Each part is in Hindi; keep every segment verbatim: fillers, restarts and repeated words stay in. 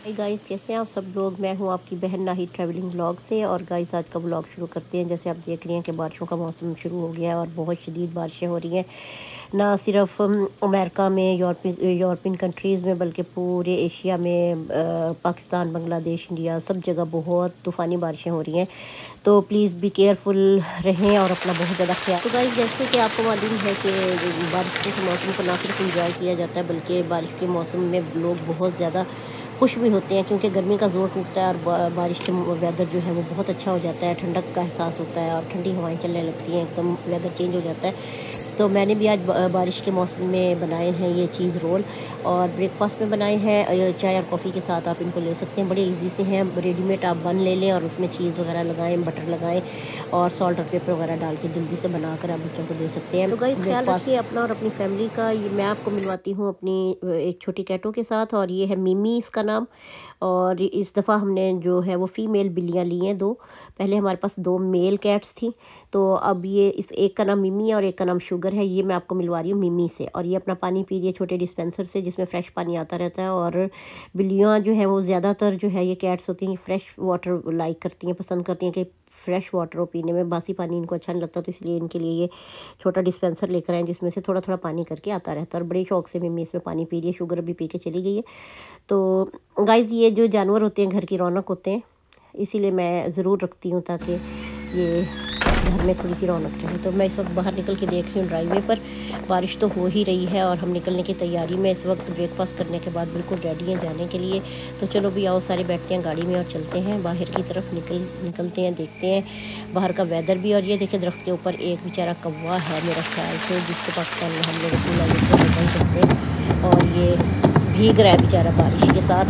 हाय गाइस, कैसे हैं आप सब लोग। मैं हूं आपकी बहन नाहिद ट्रैवलिंग ब्लॉग से। और गाइस आज का ब्लॉग शुरू करते हैं। जैसे आप देख रही हैं कि बारिशों का मौसम शुरू हो गया है और बहुत शदीद बारिशें हो रही हैं, ना सिर्फ अमेरिका में, यूरोपियन यूरोपियन कंट्रीज़ में, बल्कि पूरे एशिया में, पाकिस्तान, बांग्लादेश, इंडिया, सब जगह बहुत तूफ़ानी बारिशें हो रही हैं। तो प्लीज़ बी केयरफुल रहें और अपना बहुत ज़्यादा ख्याल। तो गाइस जैसे कि आपको मालूम है कि बारिश के मौसम को ना सिर्फ इंजॉय किया जाता है, बल्कि बारिश के मौसम में लोग बहुत ज़्यादा खुश भी होते हैं, क्योंकि गर्मी का ज़ोर टूटता है और बारिश के वेदर जो है वो बहुत अच्छा हो जाता है। ठंडक का एहसास होता है और ठंडी हवाएं चलने लगती हैं, एकदम वेदर चेंज हो जाता है। तो मैंने भी आज बारिश के मौसम में बनाए हैं ये चीज़ रोल, और ब्रेकफास्ट में बनाए हैं। चाय और कॉफ़ी के साथ आप इनको ले सकते हैं, बड़े इजी से हैं। रेडीमेड आप बन ले लें और उसमें चीज़ वगैरह लगाएं, बटर लगाएं और सॉल्ट और पेपर वगैरह डाल के जल्दी से बनाकर आप बच्चों को दे सकते हैं। तो गाइस ख्याल रखिए अपना और अपनी फैमिली का। ये मैं आपको मिलवाती हूँ अपनी एक छोटी कैटो के साथ, और ये है मिमी इसका नाम। और इस दफ़ा हमने जो है वो फ़ीमेल बिल्लियाँ ली हैं दो। पहले हमारे पास दो मेल कैट्स थी, तो अब ये इस एक का नाम मिमी और एक का नाम शुगर है। ये मैं आपको मिलवा रही हूँ मिमी से। और ये अपना पानी पी रही है छोटे डिस्पेंसर से, जिसमें फ़्रेश पानी आता रहता है। और बिल्लियाँ जो हैं वो ज़्यादातर जो है ये कैट्स होती हैं, फ़्रेश वाटर लाइक करती हैं, पसंद करती हैं कि फ़्रेश वाटर हो पीने में। बासी पानी इनको अच्छा नहीं लगता, तो इसलिए इनके लिए ये छोटा डिस्पेंसर लेकर आए जिसमें से थोड़ा थोड़ा पानी करके आता रहता है। और बड़े शौक से मिमी इसमें पानी पी रही है। शुगर भी पी के चली गई है। तो गाइज़ ये जो जानवर होते हैं घर की रौनक होते हैं, इसीलिए मैं ज़रूर रखती हूँ ताकि ये घर में थोड़ी सी रौनक रहे। तो मैं इस वक्त बाहर निकल के देख रही हूँ ड्राईवे पर। बारिश तो हो ही रही है और हम निकलने की तैयारी में इस वक्त। ब्रेकफास्ट करने के बाद बिल्कुल रेडी हैं जाने के लिए। तो चलो भी आओ, सारे बैठते हैं गाड़ी में और चलते हैं बाहर की तरफ। निकल निकलते हैं, देखते हैं बाहर का वेदर भी। और ये देखिए दरख्त के ऊपर एक बेचारा कौवा है मेरा ख्याल से, जिसको पाकिस्तान में हम लोग अपनी लैंग्वेज में निकल सकते हैं। और ये भीग रहा है बेचारा बारिश के साथ,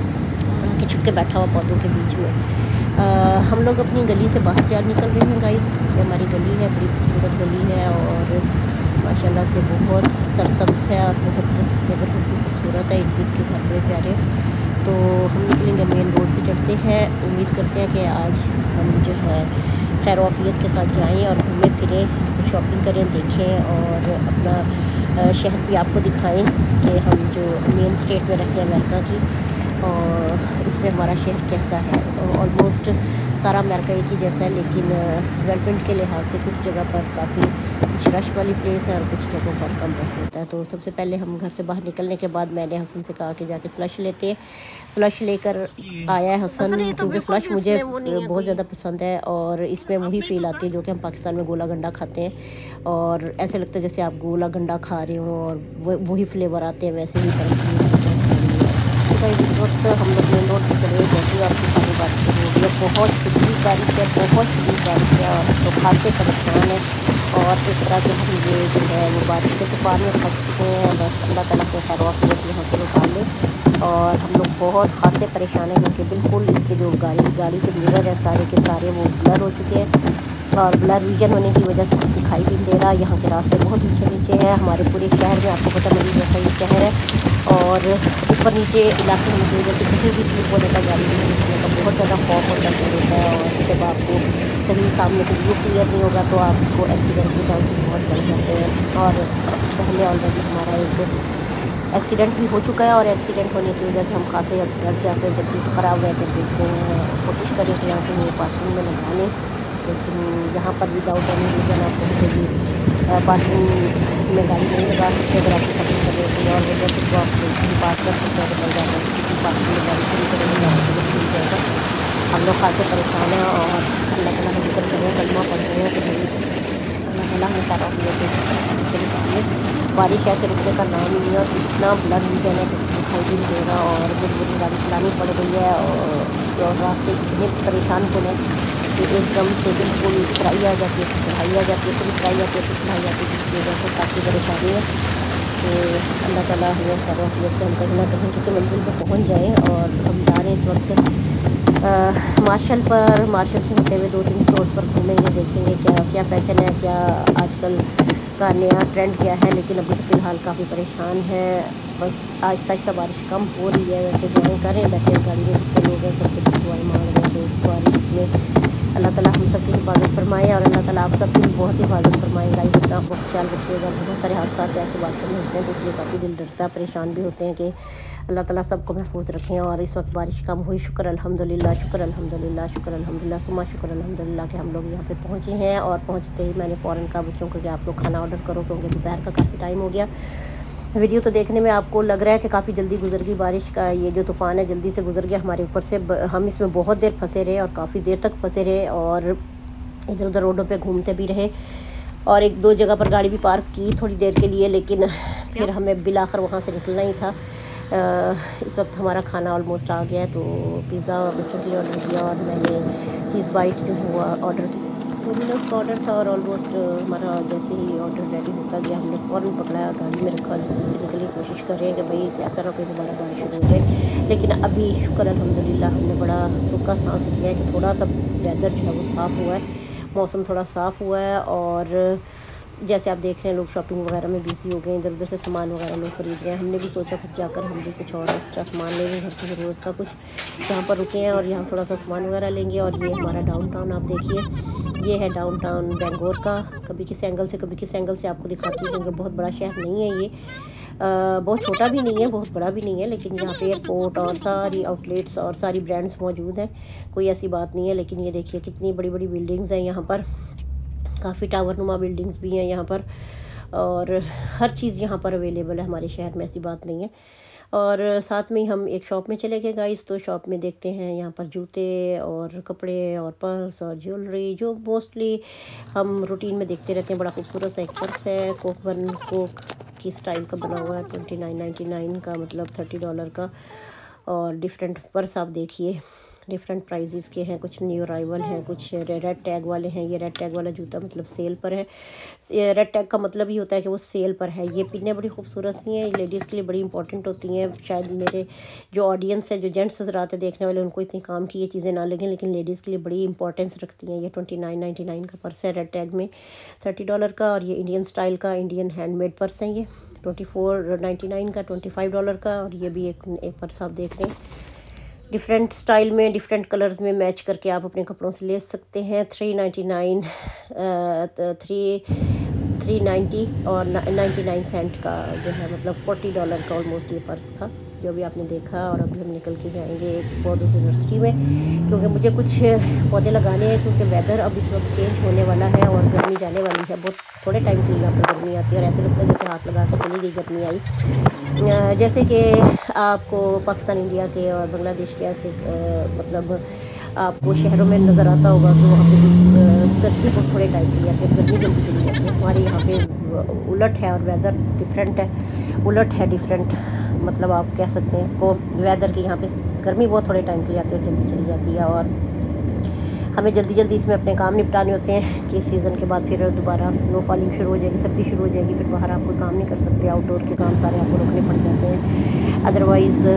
के छुप के बैठा हुआ पौधों के बीच में। आ, हम लोग अपनी गली से बाहर जा निकल रहे हैं गाइस। ये हमारी गली है, बड़ी खूबसूरत गली है और माशाल्लाह से बहुत सरसब्ज है और बहुत नज़र भी खूबसूरत है। इर्द गिर्द के घर बड़े प्यारे। तो हम निकलेंगे, मेन रोड पे चढ़ते हैं। उम्मीद करते हैं कि आज हम जो है खैर वाफियत के साथ जाएँ और घूमें फिरें, शॉपिंग करें, देखें और अपना शहर भी आपको दिखाएं कि हम जो मेन स्टेट में रहते हैं अमेरिका की, और इसमें हमारा शहर कैसा है। ऑलमोस्ट सारा अमेरिका एक ही जैसा है, लेकिन डेवलपमेंट के लिहाज से कुछ जगह पर काफ़ी कुछ रश वाली प्लेस है और कुछ जगहों पर कम रश होता है। तो सबसे पहले हम घर से बाहर निकलने के बाद मैंने हसन से कहा कि जाके स्लश लेते हैं। स्लश लेकर आया है हसन, क्योंकि स्लश मुझे बहुत ज़्यादा पसंद है और इसमें वही फील आती है जो कि हम पाकिस्तान में गोला गंडा खाते हैं। और ऐसे लगता है जैसे आप गोला गंडा खा रहे हो और वही फ्लेवर आते हैं, वैसे ही तरह इस वक्त हम लोग मेन रोड पर चले। जैसे आपकी सारी बात शुरू हो गई, बहुत शदीद बारिश है, बहुत शदीद बारिश है और तो खासे परेशान है। और इस तरह से हम ये जो है वो बारिश के तूफान में फंस चुके हैं। बस अल्लाह ताला के खैर वाक़ियत यहाँ से निकाल लें। और हम लोग बहुत खासे परेशान हैं, क्योंकि बिल्कुल इसके जो गाड़ी गाड़ी के मिरर है सारे के सारे वो ब्लर हो चुके हैं। और ब्लर विजन होने की वजह से कुछ दिखाई भी नहीं दे रहा। यहाँ के रास्ते बहुत नीचे नीचे हैं। हमारे पूरे शहर में आपको पता नहीं जैसा ये शहर है, और ऊपर नीचे इलाके में की वजह से कहीं भी स्लिप होने का, गाड़ी नहीं निकलने का बहुत ज़्यादा खौफ होता है। और जब आपको सही सामने से व्यू क्लियर नहीं होगा तो आपको एक्सीडेंट के चांसेस बहुत बढ़ जाते हैं। और पहले ऑलरेडी हमारा एक एक्सीडेंट भी हो चुका है, और एक्सीडेंट होने की वजह से हम खासे डर जाते हैं जब भी ख़राब वेदर देखते हैं। कोशिश करें कि यहाँ कहीं पार्किंग में लगा लें, लेकिन यहाँ पर विदाउट एनी रीज़न आप कहीं पर भी पार्किंग में गाड़ी नहीं लगा सकते। अगर आपकी पार्किंग कर रहे हैं और वजह से तो आप पार्क कर सकते हैं, बदल जाता है किसी पार्किंग में गाड़ी शुरू करेंगे तो मिल जाएगा। हम लोग खासे परेशान हैं और अल्लाह ताला हम जिक्र करें, कलमा पढ़ रहे हैं कि अल्लाह ताला हमें सारा निकाले। बारिश ऐसे रुकने का नाम ही नहीं है और इतना ब्लड भी जाना कुछ दिखाई भी नहीं दे रहा और बुरी बुरी गाड़ी चलानी पड़ गई है। और रास्ते इतने परेशान होने कि एकदम से बिल्कुल चढ़ाई आ जाती है, चढ़ाई आ जाती है, फिर चढ़ाई आती है, फिर चढ़ाई आती है, जिसकी वजह से काफ़ी परेशानी है। तो अल्लाह ताला हमें हर वक्त से हम कहीं ना कहीं किसी मंजिल पर पहुंच जाएं। और हम जा रहे हैं इस वक्त मार्शल पर। मार्शल से होते हुए दो तीन स्टोर्स पर घूमेंगे, देखेंगे क्या क्या फैशन है, क्या आजकल का नया ट्रेंड क्या है। लेकिन अभी तो फ़िलहाल काफ़ी परेशान है। बस आहिस्ता आहिस्ता बारिश कम हो रही है। वैसे दुआएं कर रहे हैं, बैठे गाड़ी में जितने लोग हैं सब कुछ दुआएं मांग रहे हैं कि इस बारिश में अल्लाह ताला हम सब की हिफाजत फरमाए और अल्लाह ताला आप सब की बहुत हिफाजत फरमाए। गाइस अपना आप ख्याल रखिएगा। बहुत सारे हादसा ऐसे बारिशों में होते हैं, तो इसलिए काफ़ी दिल डरता है, परेशान भी होते हैं कि अल्लाह ताला सबको महफूज रखें। और इस वक्त बारिश कम हुई, शुक्र अल्हम्दुलिल्लाह, शुक्र अल्हम्दुलिल्लाह, शुक्र अल्हम्दुलिल्लाह, सुमा शुक्र अल्हम्दुलिल्लाह कि हम लोग यहाँ पे पहुँचे हैं। और पहुँचते ही मैंने फ़ौरन कहा बच्चों को कि आप लोग खाना ऑर्डर करो, क्योंकि दोपहर का काफ़ी टाइम हो गया। वीडियो तो देखने में आपको लग रहा है कि काफ़ी जल्दी गुजर गई बारिश का, ये जो तूफ़ान है जल्दी से गुजर गया हमारे ऊपर से। हम इसमें बहुत देर फंसे रहे और काफ़ी देर तक फंसे रहे और इधर उधर रोडों पे घूमते भी रहे और एक दो जगह पर गाड़ी भी पार्क की थोड़ी देर के लिए, लेकिन फिर हमें बिल आखिर वहाँ से निकलना ही था। आ, इस वक्त हमारा खाना ऑलमोस्ट आ गया है, तो पिज़्ज़ा बच्चों के लिए ऑर्डर किया और मैंने चीज़ बाइट जो है वो ऑर्डर की। डोमिनोज़ का ऑर्डर था और ऑलमोस्ट हमारा जैसे ही ऑर्डर रेडी होता गया हमने फ़ौरन पकड़ाया, गाड़ी में रखा, से निकलने की कोशिश कर रहे हैं कि भाई ऐसा ना कोई दोबारा बारिश शुरू हो जाए। लेकिन अभी शुक्र अल्हम्दुलिल्लाह हमने बड़ा सूखा सांस लिया है कि थोड़ा सा वेदर जो है वो साफ़ हुआ है, मौसम थोड़ा साफ़ हुआ है। और जैसे आप देख रहे हैं लोग शॉपिंग वगैरह में बिज़ी हो गए, इधर उधर से सामान वगैरह लोग खरीद रहे हैं। हमने भी सोचा कुछ जाकर हम भी कुछ और एक्स्ट्रा सामान लेंगे, घर की ज़रूरत का कुछ यहाँ पर रुके हैं और यहाँ थोड़ा सा सामान वगैरह लेंगे। और ये हमारा डाउन टाउन आप देखिए, ये है डाउन टाउन बेंगलोर का। कभी किस एंगल से कभी किस एंगल से आपको दिखाती हूँ, क्योंकि बहुत बड़ा शहर नहीं है ये, आ, बहुत छोटा भी नहीं है, बहुत बड़ा भी नहीं है, लेकिन यहाँ पे एयरपोर्ट और सारी आउटलेट्स और सारी ब्रांड्स मौजूद हैं, कोई ऐसी बात नहीं है। लेकिन ये देखिए कितनी बड़ी बड़ी बिल्डिंग्स हैं यहाँ पर, काफ़ी टावर नुमा बिल्डिंग्स भी हैं यहाँ पर और हर चीज़ यहाँ पर अवेलेबल है हमारे शहर में, ऐसी बात नहीं है। और साथ में ही हम एक शॉप में चले गए गाइस, तो शॉप में देखते हैं यहाँ पर जूते और कपड़े और पर्स और ज्वेलरी जो मोस्टली हम रूटीन में देखते रहते हैं। बड़ा खूबसूरत सा एक पर्स है, कोक बन कोक की स्टाइल का बना हुआ है, ट्वेंटी नाइन नाइन्टी नाइन का, मतलब थर्टी डॉलर का। और डिफरेंट पर्स आप देखिए डिफरेंट प्राइजेस के हैं, कुछ न्यू अराइवल हैं, कुछ रेड टैग वाले हैं। ये रेड टैग वाला जूता मतलब सेल पर है, रेड टैग का मतलब ही होता है कि वो सेल पर है। ये पिन्नें बड़ी खूबसूरत सी हैं, लेडीज़ के लिए बड़ी इंपॉर्टेंट होती हैं। शायद मेरे जो ऑडियंस है, जो जेंट्स हज़रात है देखने वाले, उनको इतनी काम की ये चीज़ें ना लगें, लेकिन लेडीज़ के लिए बड़ी इंपॉर्टेंस रखती हैं। ये ट्वेंटी नाइन नाइन्टी नाइन का पर्स है रेड टैग में, थर्टी डॉलर का। और ये इंडियन स्टाइल का इंडियन हैंडमेड पर्स है, ये ट्वेंटी फोर नाइन्टी नाइन का, ट्वेंटी फाइव डॉलर का। और ये भी एक एक पर्स आप देख रहे हैं, डिफरेंट स्टाइल में डिफरेंट कलर्स में मैच करके आप अपने कपड़ों से ले सकते हैं। Three ninety nine three three ninety और नाइन्टी नाइन सेंट का जो है, मतलब फोर्टी डॉलर का ऑलमोस्ट ये पर्स था जो भी आपने देखा। और अभी हम निकल के जाएंगे एक पौधों की नर्सरी में, क्योंकि मुझे कुछ पौधे लगाने हैं, क्योंकि वेदर अब इस वक्त चेंज होने वाला है और गर्मी जाने वाली है। बहुत थोड़े टाइम के लिए यहाँ पर गर्मी आती है और ऐसे लगता है जैसे हाथ लगा के चली गई गर्मी आई। जैसे कि आपको पाकिस्तान, इंडिया के और बांग्लादेश के ऐसे मतलब आपको शहरों में नज़र आता होगा कि वहाँ पे सर्दी बहुत थोड़े टाइम के लिए आती है, गर्मी जल्दी चली जाती है। हमारे यहाँ पे उलट है और वेदर डिफरेंट है, उलट है डिफरेंट, मतलब आप कह सकते हैं इसको वेदर की। यहाँ पे गर्मी बहुत थोड़े टाइम के लिए आती है और जल्दी चली जाती है और हमें जल्दी जल्दी इसमें अपने काम निपटाने होते हैं कि इस सीज़न के बाद फिर दोबारा स्नो फॉलिंग शुरू हो जाएगी, सर्दी शुरू हो जाएगी, फिर बाहर आप कोई काम नहीं कर सकते, आउटडोर के काम सारे आपको रोकने पड़ जाते हैं। अदरवाइज़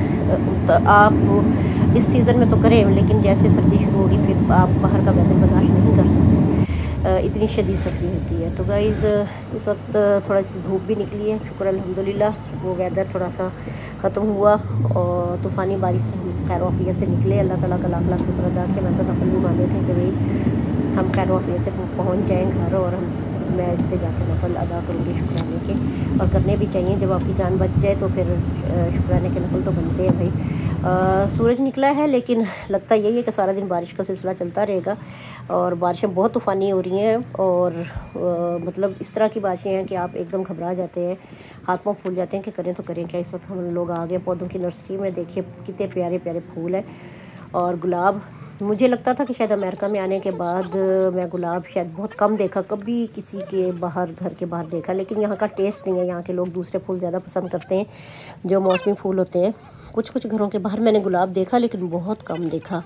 तो आप इस सीज़न में तो करें, लेकिन जैसे सर्दी शुरू होगी फिर आप बाहर का वेदर बर्दाश्त नहीं कर सकते, इतनी शदीद सर्दी होती है। तो गाइज़ इस वक्त थोड़ा सी धूप भी निकली है, शुक्र अल्हम्दुलिल्लाह, वो वेदर थोड़ा सा ख़त्म हुआ और तूफ़ानी बारिश से हम खैर वाफियत से निकले। अल्लाह ताला का लाख लाख शुक्र अदा किया। मैं तो नफल भी माने थे कि भाई हम खैर वाफियत से पहुँच जाएँ घर और हम मैं इस पर जाकर नफल अदा करूँगी शुक्राने के, और करने भी चाहिए। जब आपकी जान बच जाए तो फिर शुक्राने के नफल तो बनते हैं भाई। आ, सूरज निकला है, लेकिन लगता यही है कि सारा दिन बारिश का सिलसिला चलता रहेगा और बारिशें बहुत तूफ़ानी हो रही हैं और आ, मतलब इस तरह की बारिशें हैं कि आप एकदम घबरा जाते हैं, हाथ पाँव फूल जाते हैं कि करें तो करें क्या। इस वक्त हम लोग आ गए पौधों की नर्सरी में, देखिए कितने प्यारे प्यारे फूल हैं और गुलाब। मुझे लगता था कि शायद अमेरिका में आने के बाद मैं गुलाब शायद बहुत कम देखा, कभी किसी के बाहर घर के बाहर देखा, लेकिन यहाँ का टेस्ट नहीं है। यहाँ के लोग दूसरे फूल ज़्यादा पसंद करते हैं जो मौसमी फूल होते हैं। कुछ कुछ घरों के बाहर मैंने गुलाब देखा, लेकिन बहुत कम देखा।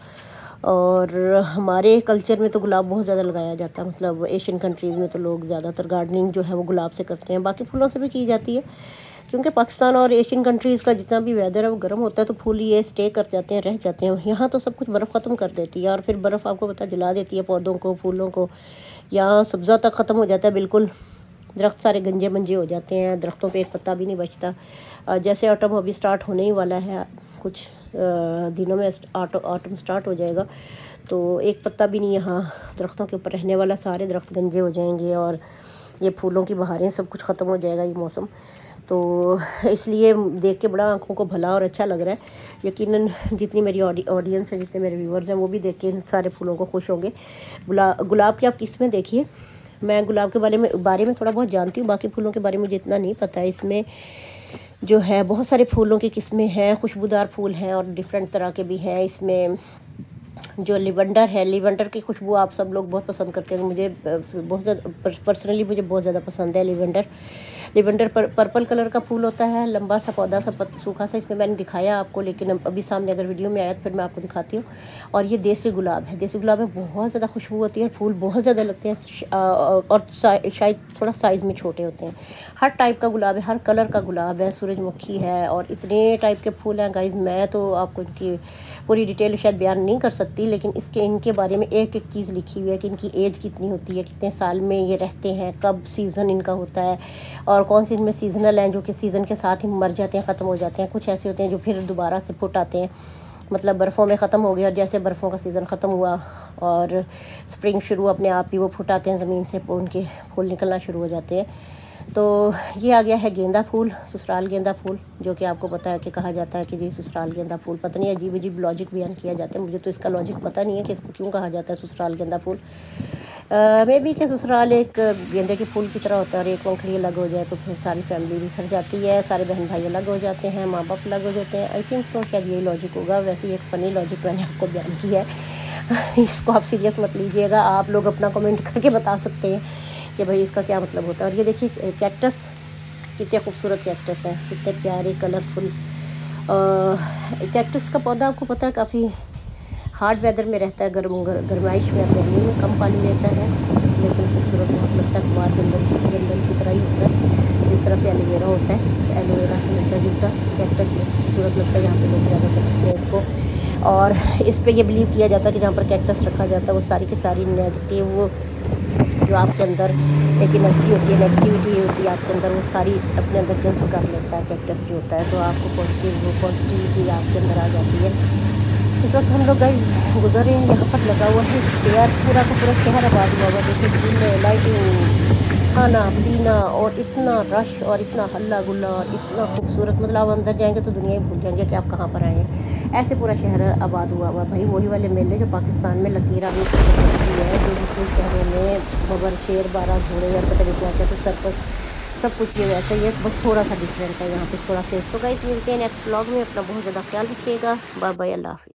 और हमारे कल्चर में तो गुलाब बहुत ज़्यादा लगाया जाता है, मतलब एशियन कंट्रीज़ में तो लोग ज़्यादातर गार्डनिंग जो है वो गुलाब से करते हैं, बाकी फूलों से भी की जाती है, क्योंकि पाकिस्तान और एशियन कंट्रीज़ का जितना भी वेदर है वो गर्म होता है, तो फूल ये स्टे कर जाते हैं, रह जाते हैं। यहाँ तो सब कुछ बर्फ़ ख़त्म कर देती है और फिर बर्फ़ आपको पता जला देती है पौधों को, फूलों को। यहाँ सब्ज़ा तक ख़त्म हो जाता है बिल्कुल, दरख्त सारे गंजे मंजे हो जाते हैं, दरख्तों पे एक पत्ता भी नहीं बचता। जैसे ऑटम अभी स्टार्ट होने ही वाला है, कुछ दिनों में ऑटम स्टार्ट हो जाएगा, तो एक पत्ता भी नहीं यहाँ दरख्तों के ऊपर रहने वाला, सारे दरख्त गंजे हो जाएंगे और ये फूलों की बहारें सब कुछ ख़त्म हो जाएगा ये मौसम। तो इसलिए देख के बड़ा आँखों को भला और अच्छा लग रहा है। यकीनन जितनी मेरी ऑडियंस है, जितने मेरे व्यूवर्स हैं, वो भी देख के इन सारे फूलों को खुश होंगे। गुला गुलाब की आप किस्में देखिए। मैं गुलाब के बारे में बारे में थोड़ा बहुत जानती हूँ, बाकी फूलों के बारे में मुझे इतना नहीं पता है। इसमें जो है बहुत सारे फूलों की किस्में हैं, खुशबूदार फूल हैं और डिफरेंट तरह के भी हैं। इसमें जो लिवेंडर है, लिवेंडर की खुशबू आप सब लोग बहुत पसंद करते हैं। मुझे बहुत ज़्यादा पर्सनली मुझे बहुत ज़्यादा पसंद है लिवेंडर। लिवेंडर पर पर्पल कलर का फूल होता है, लंबा सा पौधा सा पत, सूखा सा। इसमें मैंने दिखाया आपको, लेकिन अभी सामने अगर वीडियो में आया तो फिर मैं आपको दिखाती हूँ। और ये देसी गुलाब है। देसी गुलाब में बहुत ज़्यादा खुशबू होती है, फूल बहुत ज़्यादा लगते हैं और शायद थोड़ा साइज़ में छोटे होते हैं। हर टाइप का गुलाब है, हर कलर का गुलाब है, सूरजमुखी है और इतने टाइप के फूल हैं गाइज। मैं तो आपको इनकी पूरी डिटेल शायद बयान नहीं कर सकती, लेकिन इसके इनके बारे में एक एक चीज़ लिखी हुई है कि इनकी एज कितनी होती है, कितने साल में ये रहते हैं, कब सीज़न इनका होता है और कौन सी इनमें सीजनल हैं जो कि सीज़न के साथ ही मर जाते हैं, ख़त्म हो जाते हैं। कुछ ऐसे होते हैं जो फिर दोबारा से फुट आते हैं, मतलब बर्फ़ों में ख़त्म हो गया और जैसे बर्फ़ों का सीज़न ख़त्म हुआ और स्प्रिंग शुरू, अपने आप ही वो फुट आते हैं ज़मीन से, उनके फूल निकलना शुरू हो जाते हैं। तो ये आ गया है गेंदा फूल, ससुराल गेंदा फूल, जो कि आपको पता है कि कहा जाता है कि जी ससुराल गेंदा फूल। पता नहीं अजीब अजीब लॉजिक बयान किया जाता है, मुझे तो इसका लॉजिक पता नहीं है कि इसको क्यों कहा जाता है ससुराल गेंदा फूल। मे बी कि ससुराल एक गेंदे के फूल की तरह होता है और एक पंखड़ी अलग हो जाए तो फिर सारी फैमिली बिखर जाती है, सारे बहन भाई अलग हो जाते हैं, माँ बाप अलग हो जाते हैं। आई थिंक तो शायद यही लॉजिक होगा। वैसे एक फ़नी लॉजिक मैंने आपको बयान किया है इसको आप सीरियस मत लीजिएगा, आप लोग अपना कमेंट करके बता सकते हैं कि भाई इसका क्या मतलब होता है। और ये देखिए कैक्टस, कितने खूबसूरत कैक्टस हैं, कितने प्यारे कलरफुल। कैक्टस का पौधा आपको पता है काफ़ी हार्ड वेदर में रहता है, गर्म गर्माइश में, गर्मी में कम पानी लेता है, लेकिन खूबसूरत बहुत लगता है। कुमार जंगल की जंगल की तरह ही होता है, जिस तरह से एलोवेरा होता है, एलोवेरा से मिलता जुलता कैक्टस में खूबसूरत लगता है। यहाँ पे लोग ज़्यादातर रखते हैं इसको और इस पर यह बिलीव किया जाता है कि जहाँ पर कैक्टस रखा जाता है वो सारी की सारी नेगेटिव, जो आपके अंदर एक एनर्जी होती है, नेगेटिविटी होती है आपके अंदर, वो सारी अपने अंदर जज्ब कर लेता है कैक्टस जो होता है। तो आपको पॉजिटिव वो पॉजिटिविटी आपके अंदर आ जाती है। इस वक्त हम लोग गाइस गुजर रहे हैं, यहाँ पर लगा हुआ है फेयर, पूरा का पूरा शहर आबाद हुआ हुआ। देखिए दिन लाइटिंग, खाना पीना और इतना रश और इतना हल्ला गुल्ला और इतना खूबसूरत, मतलब आप अंदर जाएंगे तो दुनिया ही भूल जाएंगे कि आप कहाँ पर आए हैं। ऐसे पूरा शहर आबाद हुआ हुआ भाई। वही वाले मेले जो पाकिस्तान में लकीर आमी है, जो दूसरे शहरों में बबर शेर बारह घोड़े और पता नहीं क्या क्या, तो सर्कस सब कुछ ये वैसा ही है, बस थोड़ा सा डिफरेंट है यहाँ पे, थोड़ा सेफ। तो गाइस मिलते हैं नेक्स्ट व्लॉग में, अपना बहुत ज़्यादा ख्याल रखिएगा। बाय बाय, अल्लाह हाफिज़।